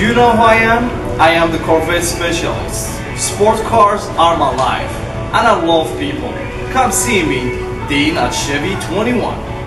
You know who I am? I am the Corvette specialist. Sport cars are my life, and I love people. Come see me, Dean at Chevy 21.